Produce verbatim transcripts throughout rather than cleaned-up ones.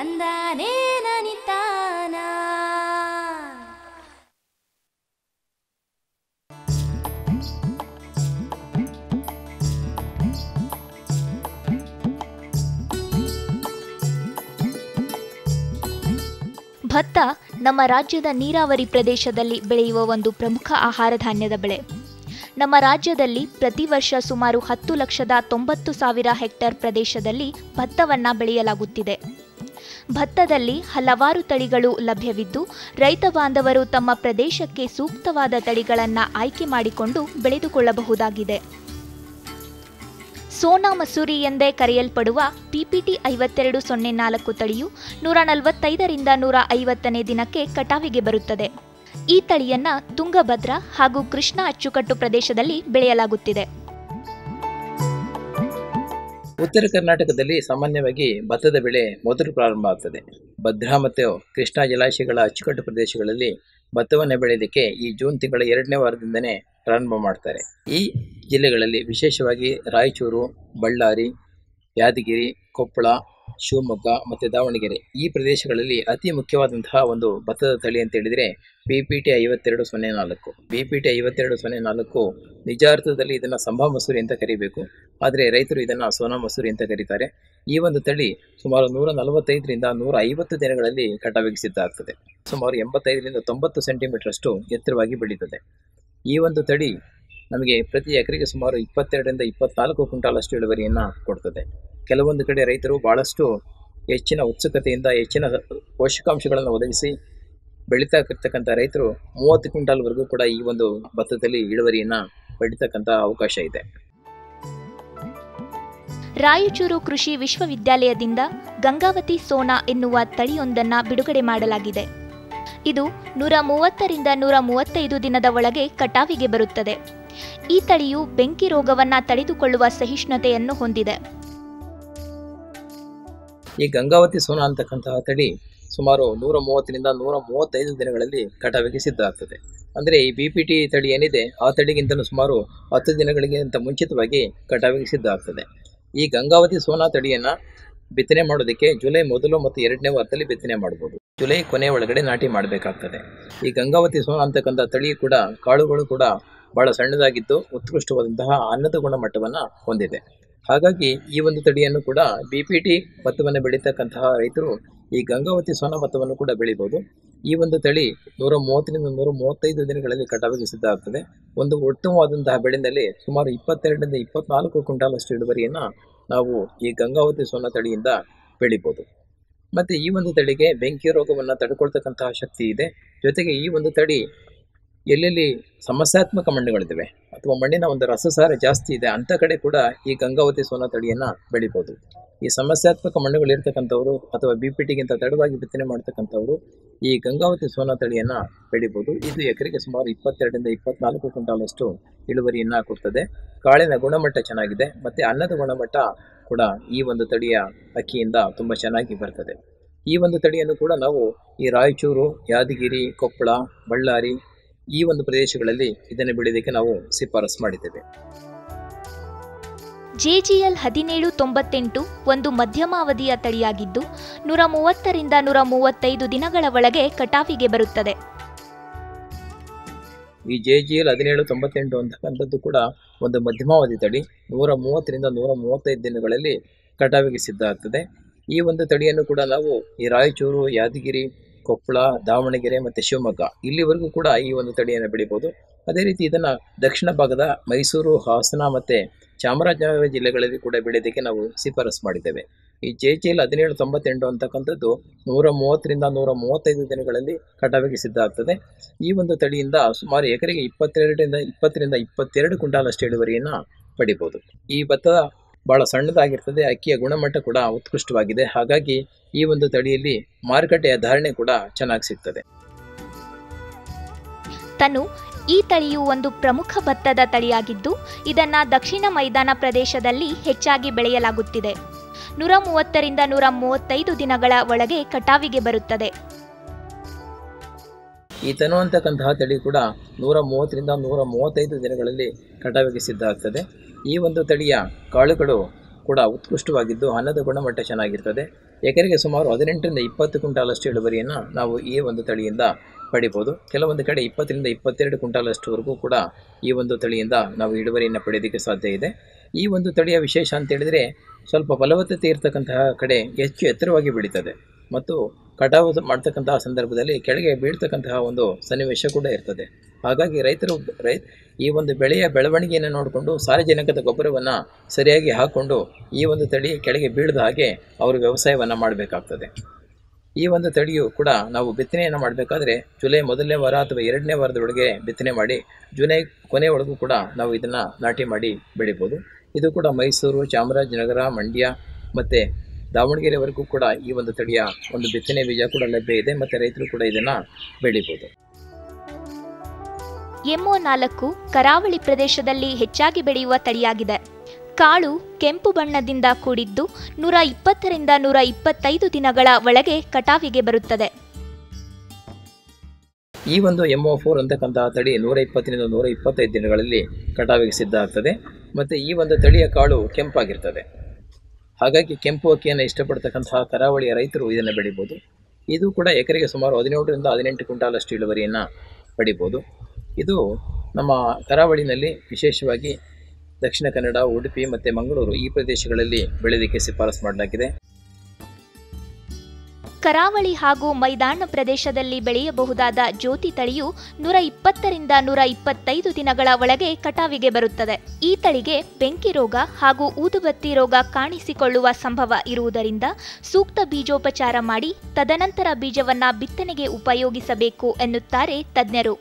ತಂದಾನೇ ನನಿತಾನ. ಭತ್ತ ನಮ್ಮ ರಾಜ್ಯದ ನೀರಾವರಿ ಪ್ರದೇಶದಲ್ಲಿ ಬೆಳೆಯುವ ಒಂದು ಪ್ರಮುಖ ಆಹಾರ ಧಾನ್ಯದ ಬೆಳೆ. ನಮ್ಮ ರಾಜ್ಯದಲ್ಲಿ ಪ್ರತಿ ವರ್ಷ ಸುಮಾರು ಹತ್ತು ಲಕ್ಷದ ತೊಂಬತ್ತು ಸಾವಿರ ಹೆಕ್ಟೇರ್ ಪ್ರದೇಶದಲ್ಲಿ ಭತ್ತವನ್ನು ಬೆಳೆಯಲಾಗುತ್ತಿದೆ. ಭತ್ತದಲ್ಲಿ ಹಲವಾರು ತಳಿಗಳು ಲಭ್ಯವಿದ್ದು, ರೈತ ಬಾಂಧವರು ತಮ್ಮ ಪ್ರದೇಶಕ್ಕೆ ಸೂಕ್ತವಾದ ತಳಿಗಳನ್ನು ಆಯ್ಕೆ ಮಾಡಿಕೊಂಡು ಬೆಳೆದುಕೊಳ್ಳಬಹುದಾಗಿದೆ. ಸೋನಾ ಮಸೂರಿ ಎಂದೇ ಕರೆಯಲ್ಪಡುವ ಪಿಪಿಟಿ ಐವತ್ತೆರಡು ಸೊನ್ನೆ ನಾಲ್ಕು ತಳಿಯು ನೂರ ನಲವತ್ತೈದರಿಂದ ನೂರ ಐವತ್ತನೇ ದಿನಕ್ಕೆ ಕಟಾವಿಗೆ ಬರುತ್ತದೆ. ಈ ತಳಿಯನ್ನ ತುಂಗಭದ್ರಾ ಹಾಗೂ ಕೃಷ್ಣ ಅಚ್ಚುಕಟ್ಟು ಪ್ರದೇಶದಲ್ಲಿ ಬೆಳೆಯಲಾಗುತ್ತಿದೆ. ಉತ್ತರ ಕರ್ನಾಟಕದಲ್ಲಿ ಸಾಮಾನ್ಯವಾಗಿ ಭತ್ತದ ಬೆಳೆ ಮೊದಲು ಪ್ರಾರಂಭ ಆಗ್ತದೆ. ಭದ್ರಾ ಮತ್ತು ಕೃಷ್ಣಾ ಜಲಾಶಯಗಳ ಅಚ್ಚುಕಟ್ಟು ಪ್ರದೇಶಗಳಲ್ಲಿ ಭತ್ತವನ್ನು ಬೆಳೆಯಲಿಕ್ಕೆ ಈ ಜೂನ್ ತಿಂಗಳ ಎರಡನೇ ವಾರದಿಂದನೇ ಪ್ರಾರಂಭ ಮಾಡ್ತಾರೆ. ಈ ಜಿಲ್ಲೆಗಳಲ್ಲಿ ವಿಶೇಷವಾಗಿ ರಾಯಚೂರು, ಬಳ್ಳಾರಿ, ಯಾದಗಿರಿ, ಕೊಪ್ಪಳ, ಶಿವಮೊಗ್ಗ ಮತ್ತು ದಾವಣಗೆರೆ ಈ ಪ್ರದೇಶಗಳಲ್ಲಿ ಅತಿ ಮುಖ್ಯವಾದಂತಹ ಒಂದು ಭತ್ತದ ತಳಿ ಅಂತ ಹೇಳಿದರೆ ಬಿ ಪಿ ಟಿ ಐವತ್ತೆರಡು ಸೊನ್ನೆ ನಾಲ್ಕು. ಬಿ ಪಿ ಟಿ ಐವತ್ತೆರಡು ಸೊನ್ನೆ ನಾಲ್ಕು ನಿಜ ಅರ್ಥದಲ್ಲಿ ಇದನ್ನು ಸಂಭಾ ಮಸೂರಿ ಅಂತ ಕರಿಬೇಕು, ಆದರೆ ರೈತರು ಇದನ್ನು ಸೋನಾ ಮಸೂರಿ ಅಂತ ಕರೀತಾರೆ. ಈ ಒಂದು ತಳಿ ಸುಮಾರು ನೂರ ನಲವತ್ತೈದರಿಂದ ನೂರ ಐವತ್ತು ದಿನಗಳಲ್ಲಿ ಕಟಾವಿಗೆ ಸಿದ್ಧ ಆಗ್ತದೆ. ಸುಮಾರು ಎಂಬತ್ತೈದರಿಂದ ತೊಂಬತ್ತು ಸೆಂಟಿಮೀಟರ್ ಅಷ್ಟು ಎತ್ತರವಾಗಿ ಬೆಳೀತದೆ. ಈ ಒಂದು ತಳಿ ನಮಗೆ ಪ್ರತಿ ಎಕರೆಗೆ ಸುಮಾರು ಇಪ್ಪತ್ತೆರಡರಿಂದ ಇಪ್ಪತ್ನಾಲ್ಕು ಕ್ವಿಂಟಾಲ್ ಅಷ್ಟು ಇಳುವರಿಯನ್ನು ಕೊಡ್ತದೆ. ಕೆಲವೊಂದು ಕಡೆ ರೈತರು ಭಾಳಷ್ಟು ಹೆಚ್ಚಿನ ಉತ್ಸುಕತೆಯಿಂದ ಹೆಚ್ಚಿನ ಪೋಷಕಾಂಶಗಳನ್ನು ಒದಗಿಸಿ ಬೆಳೀತಾ ಇರ್ತಕ್ಕಂಥ ರೈತರು ಮೂವತ್ತು ಕ್ವಿಂಟಾಲ್ವರೆಗೂ ಕೂಡ ಈ ಒಂದು ಭತ್ತದಲ್ಲಿ ಇಳುವರಿಯನ್ನು ಪಡಿತಕ್ಕಂಥ ಅವಕಾಶ ಇದೆ. ರಾಯಚೂರು ಕೃಷಿ ವಿಶ್ವವಿದ್ಯಾಲಯದಿಂದ ಗಂಗಾವತಿ ಸೋನಾ ಎನ್ನುವ ತಳಿಯೊಂದನ್ನು ಬಿಡುಗಡೆ ಮಾಡಲಾಗಿದೆ. ಇದು ನೂರ ಮೂವತ್ತರಿಂದ ನೂರ ಮೂವತ್ತೈದು ದಿನದ ಒಳಗೆ ಕಟಾವಿಗೆ ಬರುತ್ತದೆ. ಈ ತಳಿಯು ಬೆಂಕಿ ರೋಗವನ್ನು ತಡೆದುಕೊಳ್ಳುವ ಸಹಿಷ್ಣುತೆಯನ್ನು ಹೊಂದಿದೆ. ಈ ಗಂಗಾವತಿ ಸೋನಾ ಅಂತಕ್ಕಂತಹ ತಳಿ ಸುಮಾರು ನೂರ ಮೂವತ್ತರಿಂದ ನೂರ ಮೂವತ್ತೈದು ದಿನಗಳಲ್ಲಿ ಕಟಾವಿಗೆ ಸಿದ್ಧ ಆಗ್ತದೆ. ಅಂದರೆ ಈ ಬಿ ಪಿ ಟಿ ತಳಿ ಏನಿದೆ ಆ ತಳಿಗಿಂತಲೂ ಸುಮಾರು ಹತ್ತು ದಿನಗಳಿಗಿಂತ ಮುಂಚಿತವಾಗಿ ಕಟಾವಿಗೆ ಸಿದ್ಧ ಆಗ್ತದೆ. ಈ ಗಂಗಾವತಿ ಸೋನಾ ತಳಿಯನ್ನು ಬಿತ್ತನೆ ಮಾಡೋದಕ್ಕೆ ಜುಲೈ ಮೊದಲು ಮತ್ತು ಎರಡನೇ ವಾರದಲ್ಲಿ ಬಿತ್ತನೆ ಮಾಡ್ಬೋದು. ಜುಲೈ ಕೊನೆ ಒಳಗಡೆ ನಾಟಿ ಮಾಡಬೇಕಾಗ್ತದೆ. ಈ ಗಂಗಾವತಿ ಸೋನಾ ಅಂತಕ್ಕಂಥ ತಳಿ ಕೂಡ ಕಾಳುಗಳು ಕೂಡ ಬಹಳ ಸಣ್ಣದಾಗಿದ್ದು ಉತ್ಕೃಷ್ಟವಾದಂತಹ ಅನ್ನದ ಗುಣಮಟ್ಟವನ್ನು ಹೊಂದಿದೆ. ಹಾಗಾಗಿ ಈ ಒಂದು ತಳಿಯನ್ನು ಕೂಡ ಬಿ ಪಿ ಟಿ ಭತ್ತವನ್ನು ಬೆಳೀತಕ್ಕಂತಹ ರೈತರು ಈ ಗಂಗಾವತಿ ಸೋನಾ ಭತ್ತವನ್ನು ಕೂಡ ಬೆಳಿಬೋದು. ಈ ಒಂದು ತಳಿ ನೂರ ಮೂವತ್ತರಿಂದ ನೂರ ಮೂವತ್ತೈದು ದಿನಗಳಲ್ಲಿ ಕಟಾವಿಗೆ ಸಿದ್ಧ ಆಗ್ತದೆ. ಒಂದು ಉತ್ತಮವಾದಂತಹ ಬೆಳೆಯಲ್ಲಿ ಸುಮಾರು ಇಪ್ಪತ್ತೆರಡರಿಂದ ಇಪ್ಪತ್ನಾಲ್ಕು ಕ್ವಿಂಟಾಲ್ ಅಷ್ಟು ಇಳುವರಿಯನ್ನು ನಾವು ಈ ಗಂಗಾವತಿ ಸೋನಾ ತಳಿಯಿಂದ ಬೆಳಿಬೋದು. ಮತ್ತು ಈ ಒಂದು ತಳಿಗೆ ಬೆಂಕಿ ರೋಗವನ್ನು ತಡೆಕೊಳ್ತಕ್ಕಂತಹ ಶಕ್ತಿ ಇದೆ. ಜೊತೆಗೆ ಈ ಒಂದು ತಳಿ ಎಲ್ಲೆಲ್ಲಿ ಸಮಸ್ಯಾತ್ಮಕ ಮಣ್ಣುಗಳಿದ್ದಾವೆ ಅಥವಾ ಮಣ್ಣಿನ ಒಂದು ರಸಸಾರ ಜಾಸ್ತಿ ಇದೆ ಅಂಥ ಕಡೆ ಕೂಡ ಈ ಗಂಗಾವತಿ ಸೋನಾ ತಳಿಯನ್ನು ಬೆಳಿಬೋದು. ಈ ಸಮಸ್ಯಾತ್ಮಕ ಮಣ್ಣುಗಳಿರ್ತಕ್ಕಂಥವ್ರು ಅಥವಾ ಬಿ ಪಿ ಟಿಗಿಂತ ತಡವಾಗಿ ಬಿತ್ತನೆ ಮಾಡ್ತಕ್ಕಂಥವ್ರು ಈ ಗಂಗಾವತಿ ಸೋನಾ ತಳಿಯನ್ನು ಬೆಳಿಬೋದು. ಇದು ಎಕರೆಗೆ ಸುಮಾರು ಇಪ್ಪತ್ತೆರಡರಿಂದ ಇಪ್ಪತ್ನಾಲ್ಕು ಕ್ವಿಂಟಾಲ್ ಅಷ್ಟು ಇಳುವರಿಯನ್ನು ಕೊಡ್ತದೆ. ಕಾಳಿನ ಗುಣಮಟ್ಟ ಚೆನ್ನಾಗಿದೆ ಮತ್ತು ಅನ್ನದ ಗುಣಮಟ್ಟ ಕೂಡ ಈ ಒಂದು ತಳಿಯ ಅಕ್ಕಿಯಿಂದ ತುಂಬ ಚೆನ್ನಾಗಿ ಬರ್ತದೆ. ಈ ಒಂದು ತಳಿಯನ್ನು ಕೂಡ ನಾವು ಈ ರಾಯಚೂರು, ಯಾದಗಿರಿ, ಕೊಪ್ಪಳ, ಬಳ್ಳಾರಿ ಈ ಒಂದು ಪ್ರದೇಶಗಳಲ್ಲಿ ಇದನ್ನು ಬೆಳೆಯೋದಕ್ಕೆ ನಾವು ಶಿಫಾರಸು ಮಾಡಿದ್ದೇವೆ. ಜೆಜಿಎಲ್ ಹದಿನೇಳು ತೊಂಬತ್ತೆಂಟು ಒಂದು ಮಧ್ಯಮ ಅವಧಿಯ ತಳಿಯಾಗಿದ್ದು ನೂರ ಮೂವತ್ತರಿಂದ ನೂರ ಮೂವತ್ತೈದು ದಿನಗಳ ಒಳಗೆ ಕಟಾವಿಗೆ ಬರುತ್ತದೆ. ಈ ಜೆ ಜಿ ಎಲ್ ಹದಿನೇಳು ತೊಂಬತ್ತೆಂಟು ಅಂತಕ್ಕಂಥದ್ದು ಕೂಡ ಒಂದು ಮಧ್ಯಮಾವಧಿ ತಳಿ. ನೂರ ಮೂವತ್ತರಿಂದ ನೂರ ಮೂವತ್ತೈದು ದಿನಗಳಲ್ಲಿ ಕಟಾವಿಗೆ ಸಿದ್ಧ ಆಗ್ತದೆ. ಈ ಒಂದು ತಳಿಯನ್ನು ಕೂಡ ನಾವು ಈ ರಾಯಚೂರು, ಯಾದಗಿರಿ, ಕೊಪ್ಪಳ, ದಾವಣಗೆರೆ ಮತ್ತು ಶಿವಮೊಗ್ಗ ಇಲ್ಲಿವರೆಗೂ ಕೂಡ ಈ ಒಂದು ತಳಿಯನ್ನು ಬೆಳಿಬೋದು. ಅದೇ ರೀತಿ ಇದನ್ನು ದಕ್ಷಿಣ ಭಾಗದ ಮೈಸೂರು, ಹಾಸನ ಮತ್ತು ಚಾಮರಾಜನಗರ ಜಿಲ್ಲೆಗಳಲ್ಲಿ ಕೂಡ ಬೆಳೆಯೋದಕ್ಕೆ ನಾವು ಶಿಫಾರಸು ಮಾಡಿದ್ದೇವೆ. ಈ ಜೆ ಜಿ ಎಲ್ ಹದಿನೇಳು ತೊಂಬತ್ತೆಂಟು ಅಂತಕ್ಕಂಥದ್ದು ನೂರ ಮೂವತ್ತರಿಂದ ನೂರ ಮೂವತ್ತೈದು ದಿನಗಳಲ್ಲಿ ಕಟಾವಿಗೆ ಸಿದ್ಧ ಆಗ್ತದೆ. ಈ ಒಂದು ತಳಿಯಿಂದ ಸುಮಾರು ಎಕರೆಗೆ ಇಪ್ಪತ್ತೆರಡರಿಂದ ಇಪ್ಪತ್ತರಿಂದ ಇಪ್ಪತ್ತೆರಡು ಕ್ವಿಂಟಾಲ್ ಅಷ್ಟು ಇಳುವರಿಯನ್ನು ಪಡಿಬೋದು. ಈ ಭತ್ತ ಭಾಳ ಸಣ್ಣದಾಗಿರ್ತದೆ. ಅಕ್ಕಿಯ ಗುಣಮಟ್ಟ ಕೂಡ ಉತ್ಕೃಷ್ಟವಾಗಿದೆ. ಹಾಗಾಗಿ ಈ ಒಂದು ತಳಿಯಲ್ಲಿ ಮಾರುಕಟ್ಟೆಯ ಧಾರಣೆ ಕೂಡ ಚೆನ್ನಾಗಿ ಸಿಗ್ತದೆ. ತನು ಈ ತಳಿಯು ಒಂದು ಪ್ರಮುಖ ಭತ್ತದ ತಳಿಯಾಗಿದ್ದು ಇದನ್ನು ದಕ್ಷಿಣ ಮೈದಾನ ಪ್ರದೇಶದಲ್ಲಿ ಹೆಚ್ಚಾಗಿ ಬೆಳೆಯಲಾಗುತ್ತಿದೆ. ನೂರ ಮೂವತ್ತರಿಂದ ನೂರ ಮೂವತ್ತೈದು ದಿನಗಳ ಒಳಗೆ ಕಟಾವಿಗೆ ಬರುತ್ತದೆ. ಈ ತನು ಅಂತಕ್ಕಂತಹ ತಳಿ ಕೂಡ ನೂರ ಮೂವತ್ತರಿಂದ ನೂರ ಮೂವತ್ತೈದು ದಿನಗಳಲ್ಲಿ ಕಟಾವಿಗೆ ಸಿದ್ಧ ಆಗ್ತದೆ. ಈ ಒಂದು ತಳಿಯ ಕಾಳುಗಳು ಕೂಡ ಉತ್ಕೃಷ್ಟವಾಗಿದ್ದು ಅನ್ನದ ಗುಣಮಟ್ಟ ಚೆನ್ನಾಗಿರ್ತದೆ. ಎಕರೆಗೆ ಸುಮಾರು ಹದಿನೆಂಟರಿಂದ ಇಪ್ಪತ್ತು ಕ್ವಿಂಟಾಲಷ್ಟು ಇಳುವರಿಯನ್ನು ನಾವು ಈ ಒಂದು ತಳಿಯಿಂದ ಪಡಿಬೋದು. ಕೆಲವೊಂದು ಕಡೆ ಇಪ್ಪತ್ತರಿಂದ ಇಪ್ಪತ್ತೆರಡು ಕ್ವಿಂಟಾಲಷ್ಟುವರೆಗೂ ಕೂಡ ಈ ಒಂದು ತಳಿಯಿಂದ ನಾವು ಇಳುವರಿಯನ್ನು ಪಡೆಯೋದಕ್ಕೆ ಸಾಧ್ಯ ಇದೆ. ಈ ಒಂದು ತಳಿಯ ವಿಶೇಷ ಅಂತ ಹೇಳಿದರೆ ಸ್ವಲ್ಪ ಫಲವತ್ತತೆ ಇರತಕ್ಕಂತಹ ಕಡೆ ಹೆಚ್ಚು ಎತ್ತರವಾಗಿ ಬೆಳೀತದೆ ಮತ್ತು ಕಟಾವು ಮಾಡ್ತಕ್ಕಂತಹ ಸಂದರ್ಭದಲ್ಲಿ ಕೆಳಗೆ ಬೀಳ್ತಕ್ಕಂತಹ ಒಂದು ಸನ್ನಿವೇಶ ಕೂಡ ಇರ್ತದೆ. ಹಾಗಾಗಿ ರೈತರು ರೈ ಈ ಒಂದು ಬೆಳೆಯ ಬೆಳವಣಿಗೆಯನ್ನು ನೋಡಿಕೊಂಡು ಸಾರಜನಕದ ಗೊಬ್ಬರವನ್ನು ಸರಿಯಾಗಿ ಹಾಕ್ಕೊಂಡು ಈ ಒಂದು ತಳಿ ಕೆಳಗೆ ಬೀಳದ ಹಾಗೆ ಅವರು ವ್ಯವಸಾಯವನ್ನು ಮಾಡಬೇಕಾಗ್ತದೆ. ಈ ಒಂದು ತಳಿಯು ಕೂಡ ನಾವು ಬಿತ್ತನೆಯನ್ನು ಮಾಡಬೇಕಾದ್ರೆ ಜುಲೈ ಮೊದಲನೇ ವಾರ ಅಥವಾ ಎರಡನೇ ವಾರದೊಳಗೆ ಬಿತ್ತನೆ ಮಾಡಿ ಜುಲೈ ಕೊನೆಯೊಳಗೂ ಕೂಡ ನಾವು ಇದನ್ನು ನಾಟಿ ಮಾಡಿ ಬೆಳಿಬೋದು. ಇದು ಕೂಡ ಮೈಸೂರು, ಚಾಮರಾಜನಗರ, ಮಂಡ್ಯ ಮತ್ತು ದಾವಣಗೆರೆವರೆಗೂ ಕೂಡ ಈ ಒಂದು ತಳಿಯ ಒಂದು ಬಿತ್ತನೆ ಬೀಜ ಕೂಡ ಲಭ್ಯ ಇದೆ ಮತ್ತು ರೈತರು ಕೂಡ ಇದನ್ನು ಬೆಳಿಬೋದು. ಎಮ್ಒ ನಾಲ್ಕು ಕರಾವಳಿ ಪ್ರದೇಶದಲ್ಲಿ ಹೆಚ್ಚಾಗಿ ಬೆಳೆಯುವ ತಳಿಯಾಗಿದೆ. ಕಾಳು ಕೆಂಪು ಬಣ್ಣದಿಂದ ಕೂಡಿದ್ದು ನೂರ ಇಪ್ಪತ್ತರಿಂದ ನೂರ ಇಪ್ಪತ್ತೈದು ದಿನಗಳ ಒಳಗೆ ಕಟಾವಿಗೆ ಬರುತ್ತದೆ. ಈ ಒಂದು ಎಮ್ಒ ಫೋರ್ ಅಂತಕ್ಕಂತಹ ತಳಿ ನೂರ ಇಪ್ಪತ್ತರಿಂದ ನೂರ ಇಪ್ಪತ್ತೈದು ದಿನಗಳಲ್ಲಿ ಕಟಾವಿಗೆ ಸಿದ್ಧ ಆಗ್ತದೆ ಮತ್ತು ಈ ಒಂದು ತಳಿಯ ಕಾಳು ಕೆಂಪಾಗಿರ್ತದೆ. ಹಾಗಾಗಿ ಕೆಂಪು ಅಕ್ಕಿಯನ್ನು ಇಷ್ಟಪಡ್ತಕ್ಕಂತಹ ಕರಾವಳಿಯ ರೈತರು ಇದನ್ನು ಬೆಳಿಬೋದು. ಇದು ಕೂಡ ಎಕರೆಗೆ ಸುಮಾರು ಹದಿನೇಳರಿಂದ ಹದಿನೆಂಟು ಕ್ವಿಂಟಾಲಷ್ಟು ಇಳುವರಿಯನ್ನು ಪಡಿಬೋದು. ಇದು ನಮ್ಮ ಕರಾವಳಿನಲ್ಲಿ ವಿಶೇಷವಾಗಿ ದಕ್ಷಿಣ ಕನ್ನಡ, ಉಡುಪಿ ಮತ್ತು ಮಂಗಳೂರು ಈ ಪ್ರದೇಶಗಳಲ್ಲಿ ಬೆಳೆಯೋದಕ್ಕೆ ಶಿಫಾರಸು ಮಾಡಲಾಗಿದೆ. ಕರಾವಳಿ ಹಾಗೂ ಮೈದಾನ ಪ್ರದೇಶದಲ್ಲಿ ಬೆಳೆಯಬಹುದಾದ ಜ್ಯೋತಿ ತಳಿಯು ನೂರ ಇಪ್ಪತ್ತರಿಂದ ನೂರ ಇಪ್ಪತ್ತೈದು ದಿನಗಳ ಒಳಗೆ ಕಟಾವಿಗೆ ಬರುತ್ತದೆ. ಈ ತಳಿಗೆ ಬೆಂಕಿ ರೋಗ ಹಾಗೂ ಊದುಬತ್ತಿ ರೋಗ ಕಾಣಿಸಿಕೊಳ್ಳುವ ಸಂಭವ ಇರುವುದರಿಂದ ಸೂಕ್ತ ಬೀಜೋಪಚಾರ ಮಾಡಿ ತದನಂತರ ಬೀಜವನ್ನ ಬಿತ್ತನೆಗೆ ಉಪಯೋಗಿಸಬೇಕು ಎನ್ನುತ್ತಾರೆ ತಜ್ಞರು.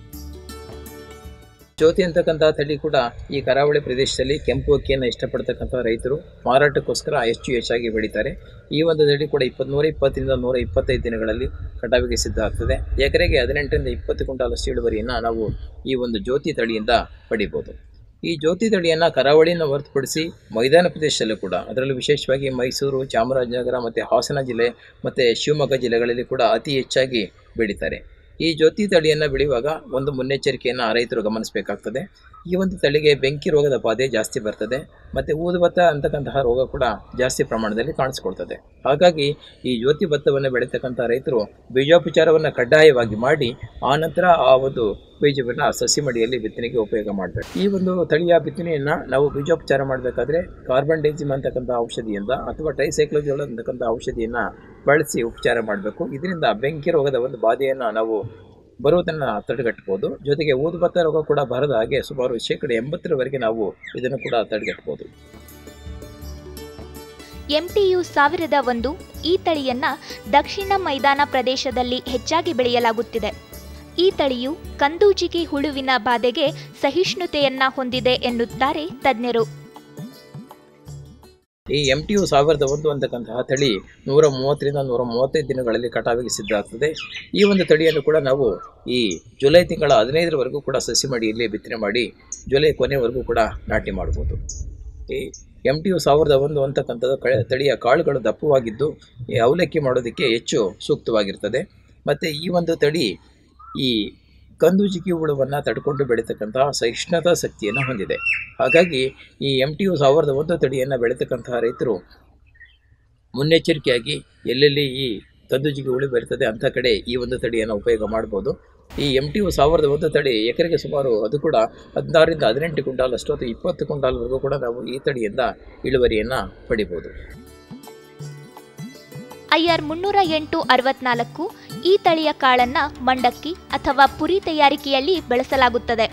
ಜ್ಯೋತಿ ಅಂತಕ್ಕಂತಹ ತಳಿ ಕೂಡ ಈ ಕರಾವಳಿ ಪ್ರದೇಶದಲ್ಲಿ ಕೆಂಪು ಅಕ್ಕಿಯನ್ನು ಇಷ್ಟಪಡ್ತಕ್ಕಂಥ ರೈತರು ಮಾರಾಟಕ್ಕೋಸ್ಕರ ಹೆಚ್ಚು ಹೆಚ್ಚಾಗಿ ಬೆಳೀತಾರೆ. ಈ ಒಂದು ತಳಿ ಕೂಡ ಇಪ್ಪತ್ತು ನೂರ ಇಪ್ಪತ್ತರಿಂದ ನೂರ ಇಪ್ಪತ್ತೈದು ದಿನಗಳಲ್ಲಿ ಕಟಾವಿಗೆ ಸಿದ್ಧ ಆಗ್ತದೆ. ಎಕರೆಗೆ ಹದಿನೆಂಟರಿಂದ ಇಪ್ಪತ್ತು ಕ್ವಿಂಟಾಲಷ್ಟು ಇಳುವರಿಯನ್ನು ನಾವು ಈ ಒಂದು ಜ್ಯೋತಿ ತಳಿಯಿಂದ ಪಡಿಬೋದು. ಈ ಜ್ಯೋತಿ ತಳಿಯನ್ನು ಕರಾವಳಿಯನ್ನು ಹೊರತುಪಡಿಸಿ ಮೈದಾನ ಪ್ರದೇಶದಲ್ಲೂ ಕೂಡ, ಅದರಲ್ಲೂ ವಿಶೇಷವಾಗಿ ಮೈಸೂರು, ಚಾಮರಾಜನಗರ ಮತ್ತು ಹಾಸನ ಜಿಲ್ಲೆ ಮತ್ತು ಶಿವಮೊಗ್ಗ ಜಿಲ್ಲೆಗಳಲ್ಲಿ ಕೂಡ ಅತಿ ಹೆಚ್ಚಾಗಿ ಬೆಳೀತಾರೆ. ಈ ಜ್ಯೋತಿ ತಳಿಯನ್ನು ಬೆಳೆಯುವಾಗ ಒಂದು ಮುನ್ನೆಚ್ಚರಿಕೆಯನ್ನು ರೈತರು ಗಮನಿಸಬೇಕಾಗ್ತದೆ. ಈ ಒಂದು ತಳಿಗೆ ಬೆಂಕಿ ರೋಗದ ಬಾಧೆ ಜಾಸ್ತಿ ಬರ್ತದೆ ಮತ್ತು ಊದುಬತ್ತ ಅಂತಕ್ಕಂತಹ ರೋಗ ಕೂಡ ಜಾಸ್ತಿ ಪ್ರಮಾಣದಲ್ಲಿ ಕಾಣಿಸ್ಕೊಳ್ತದೆ. ಹಾಗಾಗಿ ಈ ಜ್ಯೋತಿ ಭತ್ತವನ್ನು ಬೆಳೀತಕ್ಕಂಥ ರೈತರು ಬೀಜೋಪಚಾರವನ್ನು ಕಡ್ಡಾಯವಾಗಿ ಮಾಡಿ ಆನಂತರ ಆ ಒಂದು ಬೀಜವನ್ನು ಸಸಿ ಮಡಿಯಲ್ಲಿ ಬಿತ್ತನೆಗೆ ಉಪಯೋಗ ಮಾಡಬೇಕು. ಈ ಒಂದು ತಳಿಯ ಬಿತ್ತನೆಯನ್ನು ನಾವು ಬೀಜೋಪಚಾರ ಮಾಡಬೇಕಾದ್ರೆ ಕಾರ್ಬನ್ ಡೈಜಿಮ್ ಅಂತಕ್ಕಂಥ ಔಷಧಿಯಿಂದ ಅಥವಾ ಟ್ರೈಸೈಕ್ಲೋಜೋಲ್ ಅಂತಕ್ಕಂಥ ಔಷಧಿಯನ್ನು ಬಳಸಿ ಉಪಚಾರ ಮಾಡಬೇಕು. ಇದರಿಂದ ಬೆಂಕಿ ರೋಗದ ಒಂದು ಬಾಧೆಯನ್ನು ನಾವು ಬರುವುದನ್ನು ತಡೆಗಟ್ಟಬಹುದು. ಜೊತೆಗೆ ಊದುಬತ್ತ ರೋಗ ಕೂಡ ಬರದ ಹಾಗೆ ಸುಮಾರು ಶೇಕಡ ಎಂಬತ್ತರವರೆಗೆ ನಾವು ಇದನ್ನು ಕೂಡ ತಡೆಗಟ್ಟಬಹುದು. ಎಂಟಿಯು ಸಾವಿರದ ಒಂದು ಈ ತಳಿಯನ್ನ ದಕ್ಷಿಣ ಮೈದಾನ ಪ್ರದೇಶದಲ್ಲಿ ಹೆಚ್ಚಾಗಿ ಬೆಳೆಯಲಾಗುತ್ತಿದೆ. ಈ ತಳಿಯು ಕಂದೂಜಿಗಿ ಹುಳುವಿನ ಬಾಧೆಗೆ ಸಹಿಷ್ಣುತೆಯನ್ನ ಹೊಂದಿದೆ ಎನ್ನುತ್ತಾರೆ ತಜ್ಞರು. ಈ ಎಂ ಟಿ ಯು ಸಾವಿರದ ಒಂದು ಅಂತಕ್ಕಂತಹ ತಳಿ ನೂರ ಮೂವತ್ತರಿಂದ ನೂರ ಮೂವತ್ತೈದು ದಿನಗಳಲ್ಲಿ ಕಟಾವಿಗೆ ಸಿದ್ಧ ಆಗ್ತದೆ. ಈ ಒಂದು ತಳಿಯನ್ನು ಕೂಡ ನಾವು ಈ ಜುಲೈ ತಿಂಗಳ ಹದಿನೈದರವರೆಗೂ ಕೂಡ ಸಸಿ ಮಡಿಯಲ್ಲಿ ಬಿತ್ತನೆ ಮಾಡಿ ಜುಲೈ ಕೊನೆವರೆಗೂ ಕೂಡ ನಾಟಿ ಮಾಡ್ಬೋದು. ಈ ಎಂ ಟಿ ಯು ಸಾವಿರದ ಒಂದು ಅಂತಕ್ಕಂಥದ್ದು ಕ ತಳಿಯ ಕಾಳುಗಳು ದಪ್ಪವಾಗಿದ್ದು ಈ ಅವಲಕ್ಕಿ ಮಾಡೋದಕ್ಕೆ ಹೆಚ್ಚು ಸೂಕ್ತವಾಗಿರ್ತದೆ. ಮತ್ತು ಈ ಒಂದು ತಳಿ ಈ ಕಂದುಜಿಗಿ ಹುಳುವನ್ನು ತಡ್ಕೊಂಡು ಬೆಳೀತಕ್ಕಂತಹ ಸಹಿಷ್ಣುತಾ ಶಕ್ತಿಯನ್ನು ಹೊಂದಿದೆ. ಹಾಗಾಗಿ ಈ ಎಂ ಟಿ ಯು ಸಾವಿರದ ಒಂದು ತಳಿಯನ್ನು ಬೆಳೀತಕ್ಕಂತಹ ರೈತರು ಮುನ್ನೆಚ್ಚರಿಕೆಯಾಗಿ ಎಲ್ಲೆಲ್ಲಿ ಈ ಕಂದುಜಿಗಿ ಹುಳು ಬರ್ತದೆ ಅಂಥ ಕಡೆ ಈ ಒಂದು ತಳಿಯನ್ನು ಉಪಯೋಗ ಮಾಡ್ಬೋದು. ಈ ಎಂ ಟಿ ಯು ಸಾವಿರದ ಒಂದು ತಳಿ ಎಕರೆಗೆ ಸುಮಾರು ಅದು ಕೂಡ ಹದಿನಾರರಿಂದ ಹದಿನೆಂಟು ಕ್ವಿಂಟಾಲ್ ಅಷ್ಟು ಅಥವಾ ಇಪ್ಪತ್ತು ಕ್ವಿಂಟಾಲ್ವರೆಗೂ ಕೂಡ ನಾವು ಈ ತಳಿಯಿಂದ ಇಳುವರಿಯನ್ನು ಪಡಿಬೋದು. ಐ ಆರ್ ಮುನ್ನೂರ ಎಂಟು ಅರವತ್ನಾಲ್ಕು ಈ ತಳಿಯ ಕಾಳನ್ನ ಮಂಡಕ್ಕಿ ಅಥವಾ ಪುರಿ ತಯಾರಿಕೆಯಲ್ಲಿ ಬಳಸಲಾಗುತ್ತದೆ.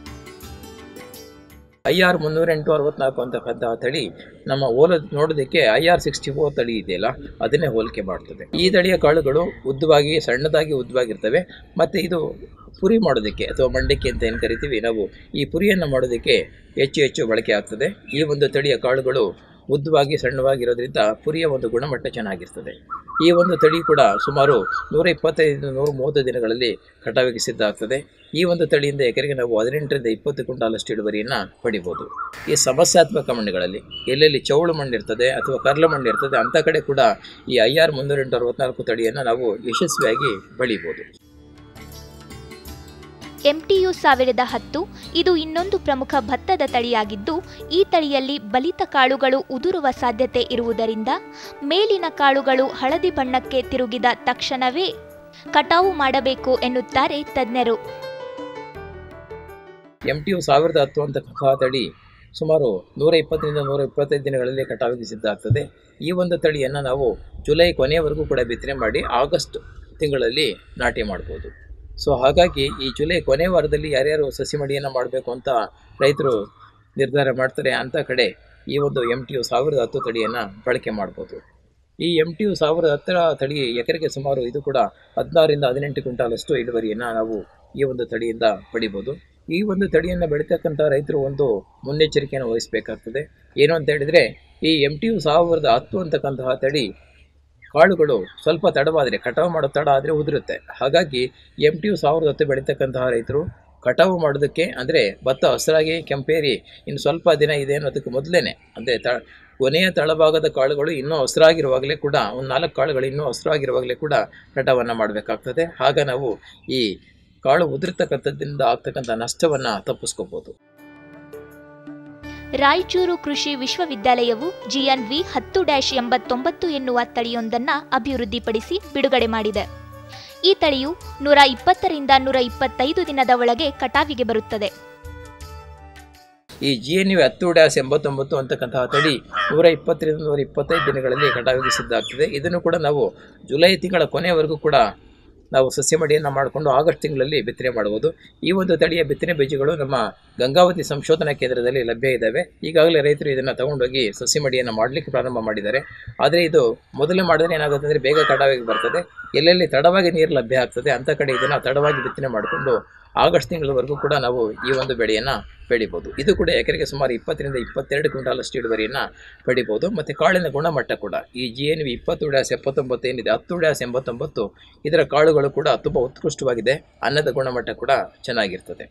ಐ ಆರ್ ಮುನ್ನೂರ ಎಂಟು ಅರವತ್ನಾಲ್ಕು ಅಂತಕ್ಕಂತಹ ತಳಿ ನಮ್ಮ ಹೋಲ ನೋಡೋದಕ್ಕೆ ಐ ಆರ್ ಸಿಕ್ಸ್ಟಿ ಫೋರ್ ತಳಿ ಇದೆಯಲ್ಲ ಅದನ್ನೇ ಹೋಲಿಕೆ ಮಾಡ್ತದೆ. ಈ ತಳಿಯ ಕಾಳುಗಳು ಉದ್ದವಾಗಿ ಸಣ್ಣದಾಗಿ ಉದ್ದವಾಗಿರ್ತವೆ ಮತ್ತು ಇದು ಪುರಿ ಮಾಡೋದಕ್ಕೆ ಅಥವಾ ಮಂಡಕ್ಕಿ ಅಂತ ಏನು ಕರಿತೀವಿ ನಾವು, ಈ ಪುರಿಯನ್ನು ಮಾಡೋದಕ್ಕೆ ಹೆಚ್ಚು ಹೆಚ್ಚು ಬಳಕೆ ಆಗ್ತದೆ. ಈ ಒಂದು ತಳಿಯ ಕಾಳುಗಳು ಉದ್ದವಾಗಿ ಸಣ್ಣವಾಗಿರೋದ್ರಿಂದ ಪುರಿಯ ಒಂದು ಗುಣಮಟ್ಟ ಚೆನ್ನಾಗಿರ್ತದೆ. ಈ ಒಂದು ತಳಿ ಕೂಡ ಸುಮಾರು ನೂರ ಇಪ್ಪತ್ತೈದು ನೂರ ಮೂವತ್ತು ದಿನಗಳಲ್ಲಿ ಕಟಾವಿಗೆ ಸಿದ್ಧ ಆಗ್ತದೆ. ಈ ಒಂದು ತಳಿಯಿಂದ ಎಕರೆಗೆ ನಾವು ಹದಿನೆಂಟರಿಂದ ಇಪ್ಪತ್ತು ಕ್ವಿಂಟಾಲಷ್ಟು ಇಳುವರಿಯನ್ನು ಪಡಿಬೋದು. ಈ ಸಮಸ್ಯಾತ್ಮಕ ಮಣ್ಣುಗಳಲ್ಲಿ ಎಲ್ಲೆಲ್ಲಿ ಚೌಳು ಮಣ್ಣಿರ್ತದೆ ಅಥವಾ ಕರ್ಲ ಮಣ್ಣಿರ್ತದೆ ಅಂಥ ಕಡೆ ಕೂಡ ಈ ಐ ಆರ್ ಮುನ್ನೂರ ಎಂಟು ಅರವತ್ನಾಲ್ಕು ತಳಿಯನ್ನು ನಾವು ಯಶಸ್ವಿಯಾಗಿ ಬೆಳಿಬೋದು. ಎಂಟಿಯು ಸಾವಿರದ ಹತ್ತು ಇದು ಇನ್ನೊಂದು ಪ್ರಮುಖ ಭತ್ತದ ತಳಿಯಾಗಿದ್ದು, ಈ ತಳಿಯಲ್ಲಿ ಬಲಿತ ಕಾಳುಗಳು ಉದುರುವ ಸಾಧ್ಯತೆ ಇರುವುದರಿಂದ ಮೇಲಿನ ಕಾಳುಗಳು ಹಳದಿ ಬಣ್ಣಕ್ಕೆ ತಿರುಗಿದ ತಕ್ಷಣವೇ ಕಟಾವು ಮಾಡಬೇಕು ಎನ್ನುತ್ತಾರೆ ತಜ್ಞರು. ಎಂಟಿಯು ಸಾವಿರದ ಹತ್ತು ಅಂತಕ್ಕಂತಹ ತಳಿ ಸುಮಾರು ನೂರ ಇಪ್ಪತ್ತರಿಂದ ನೂರ ಇಪ್ಪತ್ತೈದು ದಿನಗಳಲ್ಲಿ ಕಟಾವಿಗೆ ಸಿದ್ಧ ಆಗ್ತದೆ. ಈ ಒಂದು ತಳಿಯನ್ನು ನಾವು ಜುಲೈ ಕೊನೆಯವರೆಗೂ ಕೂಡ ಬಿತ್ತನೆ ಮಾಡಿ ಆಗಸ್ಟ್ ತಿಂಗಳಲ್ಲಿ ನಾಟಿ ಮಾಡ್ಬೋದು. ಸೊ ಹಾಗಾಗಿ ಈ ಜುಲೈ ಕೊನೆ ವಾರದಲ್ಲಿ ಯಾರ್ಯಾರು ಸಸಿ ಮಡಿಯನ್ನು ಮಾಡಬೇಕು ಅಂತ ರೈತರು ನಿರ್ಧಾರ ಮಾಡ್ತಾರೆ ಅಂಥ ಕಡೆ ಈ ಒಂದು ಎಮ್ ಟಿ ಯು ಸಾವಿರದ ಹತ್ತು ತಳಿಯನ್ನು ಬಳಕೆ ಮಾಡ್ಬೋದು. ಈ ಎಮ್ ಟಿ ಯು ಸಾವಿರದ ಹತ್ತರ ತಳಿ ಎಕರೆಗೆ ಸುಮಾರು ಇದು ಕೂಡ ಹದಿನಾರರಿಂದ ಹದಿನೆಂಟು ಕ್ವಿಂಟಾಲಷ್ಟು ಇಳುವರಿಯನ್ನು ನಾವು ಈ ಒಂದು ತಳಿಯಿಂದ ಪಡಿಬೋದು. ಈ ಒಂದು ತಳಿಯನ್ನು ಬೆಳೀತಕ್ಕಂಥ ರೈತರು ಒಂದು ಮುನ್ನೆಚ್ಚರಿಕೆಯನ್ನು ವಹಿಸಬೇಕಾಗ್ತದೆ. ಏನು ಅಂತ ಹೇಳಿದರೆ, ಈ ಎಮ್ ಟಿ ಯು ಸಾವಿರದ ಹತ್ತು ಅಂತಕ್ಕಂತಹ ತಳಿ ಕಾಳುಗಳು ಸ್ವಲ್ಪ ತಡವಾದರೆ, ಕಟಾವು ಮಾಡೋ ತಡ ಆದರೆ ಉದುರುತ್ತೆ. ಹಾಗಾಗಿ ಎಮ್ ಟಿ ಯು ಸಾವಿರದ ಹತ್ತು ಬೆಳೀತಕ್ಕಂತಹ ರೈತರು ಕಟಾವು ಮಾಡೋದಕ್ಕೆ ಅಂದರೆ ಭತ್ತ ಹಸಿರಾಗಿ ಕೆಂಪೇರಿ ಇನ್ನು ಸ್ವಲ್ಪ ದಿನ ಇದೆ ಅನ್ನೋದಕ್ಕೆ ಮೊದಲೇ ಅಂದರೆ ತ ಕೊನೆಯ ತಳಭಾಗದ ಕಾಳುಗಳು ಇನ್ನೂ ಹಸಿರಾಗಿರುವಾಗಲೇ ಕೂಡ ಒಂದು ನಾಲ್ಕು ಕಾಳುಗಳು ಇನ್ನೂ ಹಸಿರಾಗಿರುವಾಗಲೇ ಕೂಡ ಕಟಾವನ್ನು ಮಾಡಬೇಕಾಗ್ತದೆ. ಆಗ ನಾವು ಈ ಕಾಳು ಉದುರ್ತಕ್ಕಂಥದ್ದಿಂದ ಆಗ್ತಕ್ಕಂಥ ನಷ್ಟವನ್ನು ತಪ್ಪಿಸ್ಕೋಬೋದು. ರಾಯಚೂರು ಕೃಷಿ ವಿಶ್ವವಿದ್ಯಾಲಯವು ಜಿಎನ್ ವಿ ಹತ್ತು ಡ್ಯಾಶ್ ಎಂಬತ್ತೊಂಬತ್ತು ಎನ್ನುವ ತಳಿಯೊಂದನ್ನು ಅಭಿವೃದ್ಧಿಪಡಿಸಿ ಬಿಡುಗಡೆ ಮಾಡಿದೆ. ಈ ತಳಿಯು ನೂರ ಇಪ್ಪತ್ತರಿಂದ ನೂರ ಇಪ್ಪತ್ತೈದು ದಿನದ ಒಳಗೆ ಕಟಾವಿಗೆ ಬರುತ್ತದೆ. ಈ ಜಿ ಎನ್ ವಿ ಹತ್ತು ಡ್ಯಾಶ್ ಎಂಬತ್ತೊಂಬತ್ತು ಅಂತಕ್ಕಂತಹ ತಳಿ ನೂರ ಇಪ್ಪತ್ತರಿಂದ ನೂರ ಇಪ್ಪತ್ತೈದು ದಿನಗಳಲ್ಲಿ ಕಟಾವಿಗೆ ಸಿದ್ಧ ಆಗ್ತದೆ. ಇದನ್ನು ಕೂಡ ನಾವು ಜುಲೈ ತಿಂಗಳ ಕೊನೆಯವರೆಗೂ ಕೂಡ ನಾವು ಸಸ್ಯ ಮಡಿಯನ್ನು ಮಾಡಿಕೊಂಡು ಆಗಸ್ಟ್ ತಿಂಗಳಲ್ಲಿ ಬಿತ್ತನೆ ಮಾಡ್ಬೋದು. ಈ ಒಂದು ತಳಿಯ ಬಿತ್ತನೆ ಬೀಜಗಳು ನಮ್ಮ ಗಂಗಾವತಿ ಸಂಶೋಧನಾ ಕೇಂದ್ರದಲ್ಲಿ ಲಭ್ಯ ಇದ್ದಾವೆ. ಈಗಾಗಲೇ ರೈತರು ಇದನ್ನು ತಗೊಂಡೋಗಿ ಸಸ್ಯ ಮಡಿಯನ್ನು ಮಾಡಲಿಕ್ಕೆ ಪ್ರಾರಂಭ ಮಾಡಿದ್ದಾರೆ. ಆದರೆ ಇದು ಮೊದಲೇ ಮಾಡಿದ್ರೆ ಏನಾಗುತ್ತೆ ಅಂದರೆ ಬೇಗ ಕಟಾವಿಗೆ ಬರ್ತದೆ. ಎಲ್ಲೆಲ್ಲಿ ತಡವಾಗಿ ನೀರು ಲಭ್ಯ ಆಗ್ತದೆ ಅಂಥ ಕಡೆ ಇದನ್ನು ತಡವಾಗಿ ಬಿತ್ತನೆ ಮಾಡಿಕೊಂಡು ಆಗಸ್ಟ್ ತಿಂಗಳವರೆಗೂ ಕೂಡ ನಾವು ಈ ಒಂದು ಬೆಳೆಯನ್ನು ಬೆಳಿಬೋದು. ಇದು ಕೂಡ ಎಕರೆಗೆ ಸುಮಾರು ಇಪ್ಪತ್ತರಿಂದ ಇಪ್ಪತ್ತೆರಡು ಕ್ವಿಂಟಾಲಷ್ಟು ಇಳುವರಿಯನ್ನು ಪಡಿಬೋದು. ಮತ್ತು ಕಾಳಿನ ಗುಣಮಟ್ಟ ಕೂಡ ಈ ಜಿ ಎನ್ ವಿ ಇಪ್ಪತ್ತು ಡ್ಯಾಸ್ ಎಪ್ಪತ್ತೊಂಬತ್ತು ಏನಿದೆ, ಹತ್ತು ಡ್ಯಾಸ್ ಎಂಬತ್ತೊಂಬತ್ತು ಇದರ ಕಾಳುಗಳು ಕೂಡ ತುಂಬ ಉತ್ಕೃಷ್ಟವಾಗಿದೆ. ಅನ್ನದ ಗುಣಮಟ್ಟ ಕೂಡ ಚೆನ್ನಾಗಿರ್ತದೆ.